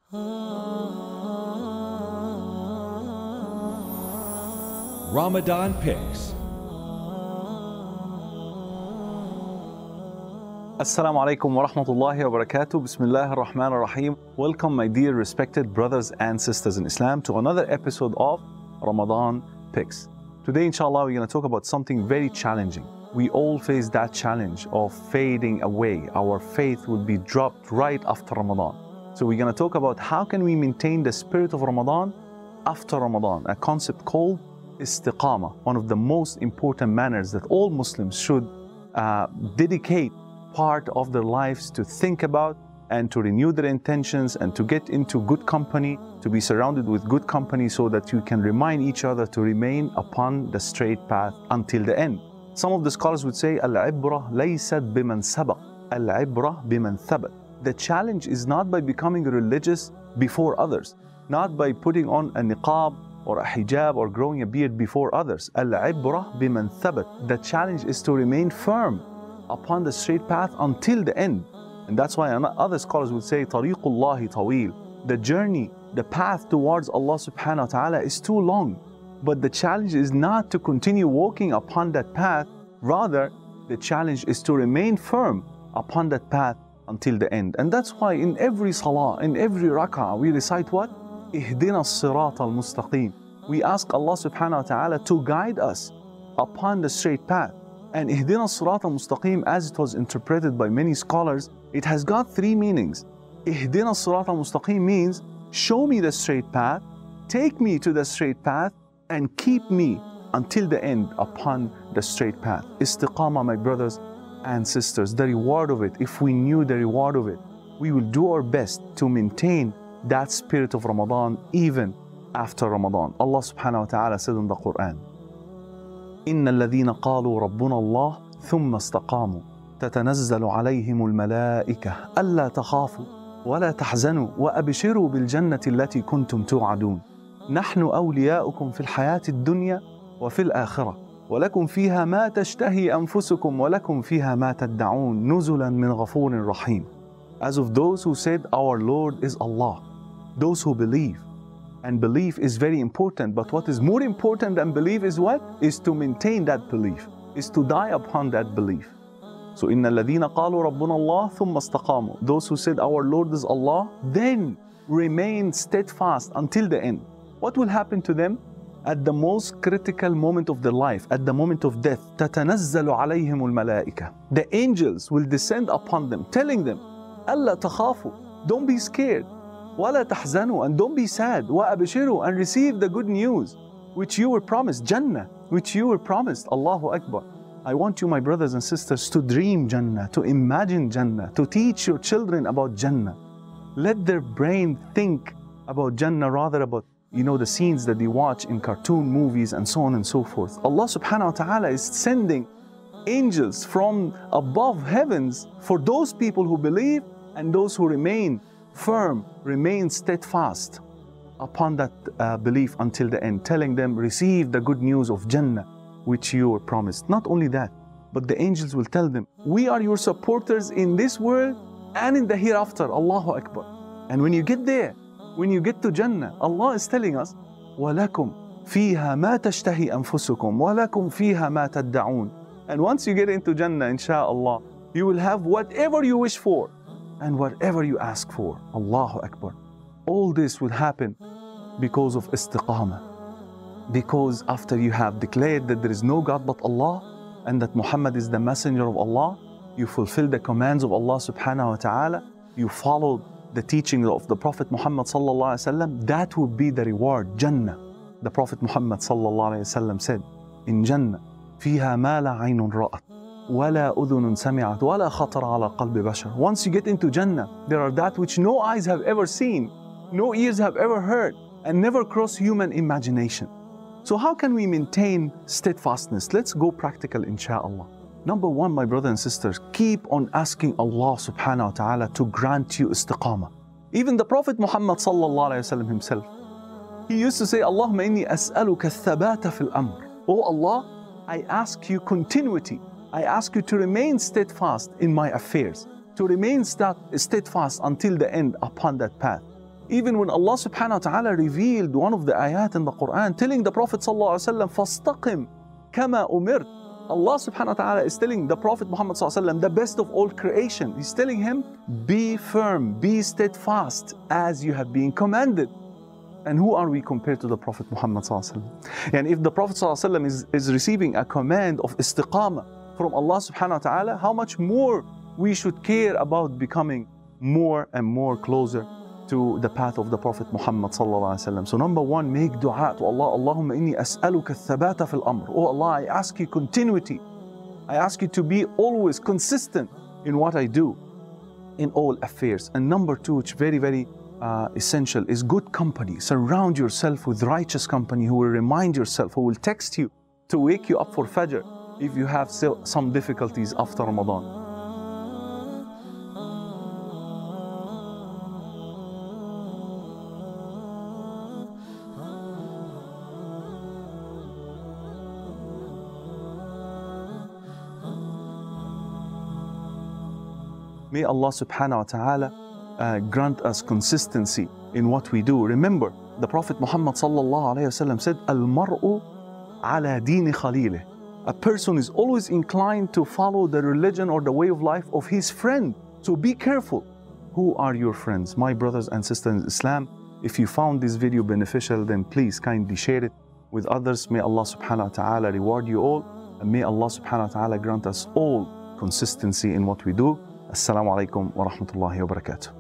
Ramadan Picks. Assalamu alaikum wa rahmatullahi wa barakatuh. Bismillah ar-Rahman ar-Rahim. Welcome, my dear respected brothers and sisters in Islam, to another episode of Ramadan Picks. Today, inshallah, we're going to talk about something very challenging. We all face that challenge of fading away. Our faith will be dropped right after Ramadan. So we're going to talk about how can we maintain the spirit of Ramadan after Ramadan, a concept called istiqamah, one of the most important manners that all Muslims should dedicate part of their lives to think about and to renew their intentions and to get into good company, to be surrounded with good company so that you can remind each other to remain upon the straight path until the end. Some of the scholars would say, Al-ibrah laysat biman sabaq, al-ibrah biman thabat. The challenge is not by becoming religious before others, not by putting on a niqab or a hijab or growing a beard before others. Al-ibrah biman thabat. The challenge is to remain firm upon the straight path until the end. And that's why other scholars would say, Tariqullahi tawil. The journey, the path towards Allah subhanahu wa ta'ala is too long. But the challenge is not to continue walking upon that path. Rather, the challenge is to remain firm upon that path until the end. And that's why in every salah, in every rak'ah, we recite what? Ihdina as-sirat al-mustaqim. We ask Allah subhanahu wa ta'ala to guide us upon the straight path. And Ihdina as-sirat al-mustaqim, as it was interpreted by many scholars, it has got three meanings. Ihdina as-sirat al-mustaqim means, show me the straight path, take me to the straight path, and keep me until the end upon the straight path. Istiqamah, my brothers and sisters, the reward of it, if we knew the reward of it, we will do our best to maintain that spirit of Ramadan even after Ramadan. Allah subhanahu wa ta'ala said in the Quran, إن الذين قالوا ربنا الله ثم استقاموا تتنزل عليهم الملائكة ألا تخافوا ولا تحزنوا وأبشروا بالجنة التي كنتم توعدون نحن أولياؤكم في الحياة الدنيا وفي الآخرة ولكم فيها ما تشتهي أنفسكم ولكم فيها ما تدعون نزلا من غفور رحيم. As of those who said, our Lord is Allah, those who believe. And belief is very important, but what is more important than belief is what? Is to maintain that belief, is to die upon that belief. So, إِنَّ الَّذِينَ قَالُوا رَبُّنَا اللَّهُ ثُمَّ اسْتَقَامُوا. Those who said, our Lord is Allah, then remain steadfast until the end. What will happen to them? At the most critical moment of their life, at the moment of death, تَتَنَزَّلُ عَلَيْهِمُ الْمَلَائِكَةِ. The angels will descend upon them, telling them, أَلَّا تَخَافُوا. Don't be scared. وَلَا تَحْزَنُوا. And don't be sad. وَأَبْشِرُوا. And receive the good news which you were promised. Jannah, which you were promised. Allahu Akbar. I want you, my brothers and sisters, to dream Jannah, to imagine Jannah, to teach your children about Jannah. Let their brain think about Jannah rather about, the scenes that they watch in cartoon movies and so on and so forth. Allah subhanahu wa ta'ala is sending angels from above heavens for those people who believe and those who remain firm, remain steadfast upon that belief until the end, telling them, receive the good news of Jannah, which you were promised. Not only that, but the angels will tell them, we are your supporters in this world and in the hereafter. Allahu Akbar. And when you get there, when you get to Jannah, Allah is telling us, وَلَكُمْ فِيهَا مَا تَشْتَهِي أَنفُسُكُمْ وَلَكُمْ فِيهَا مَا تَدَّعُونَ. And once you get into Jannah, inshaAllah, you will have whatever you wish for and whatever you ask for. Allahu Akbar. All this will happen because of istiqamah. Because after you have declared that there is no God but Allah and that Muhammad is the messenger of Allah, you fulfill the commands of Allah subhanahu wa ta'ala, you follow the teaching of the Prophet Muhammad sallallahu alaihi wasallam, that would be the reward, Jannah. The Prophet Muhammad sallallahu alaihi wasallam said, in Jannah, فيها ما لا عين رأت ولا أذن سمعت ولا خطر على قلب بشر. Once you get into Jannah, there are that which no eyes have ever seen, no ears have ever heard, and never crossed human imagination. So how can we maintain steadfastness? Let's go practical, insha'Allah. Number one, my brothers and sisters, keep on asking Allah subhanahu wa ta'ala to grant you istiqamah. Even the Prophet Muhammad sallallahu alayhi wa sallam himself, he used to say, Allahumma inni as'aluka thabata fil amr. Oh Allah, I ask you continuity. I ask you to remain steadfast in my affairs, to remain steadfast until the end upon that path. Even when Allah subhanahu wa ta'ala revealed one of the ayat in the Quran telling the Prophet sallallahu alaihi wasallam, فَاسْتَقِمْ كَمَا أُمِرْتَ. Allah subhanahu wa ta'ala is telling the Prophet Muhammad sallallahu alaihi wasallam, the best of all creation, He's telling him, be firm, be steadfast as you have been commanded. And who are we compared to the Prophet Muhammad sallallahu alaihi wasallam? And if the Prophet sallallahu alaihi wasallam is receiving a command of istiqamah from Allah subhanahu wa ta'ala, how much more we should care about becoming more and more closer to the path of the Prophet Muhammad sallallahu alaihi wasallam. So number one, make dua to Allah. Allahumma inni as'aluka thabata fil amr. Oh Allah, I ask you continuity. I ask you to be always consistent in what I do, in all affairs. And number two, which very, very essential, is good company. Surround yourself with righteous company who will remind yourself, who will text you to wake you up for Fajr if you have still some difficulties after Ramadan. May Allah subhanahu wa ta'ala grant us consistency in what we do. Remember, the Prophet Muhammad sallallahu alayhi wa sallam said, Al-mar'u ala dini khalilih. A person is always inclined to follow the religion or the way of life of his friend. So be careful. Who are your friends? My brothers and sisters in Islam, if you found this video beneficial, then please kindly share it with others. May Allah subhanahu wa ta'ala reward you all. And may Allah subhanahu wa ta'ala grant us all consistency in what we do. Assalamu alaikum wa rahmatullahi wa barakatuh.